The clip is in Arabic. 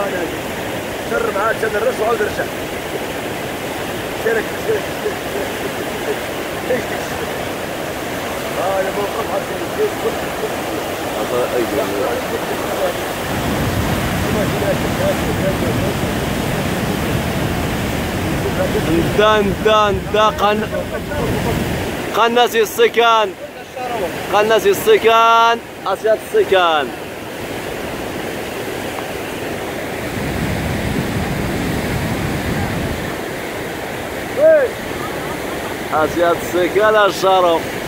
شرب عاد شد الرش وعاود رجع. شارك ليش يا موقف حسين انت قناص السكان قناص السكان أسياد السكان أسياد السكان الشارو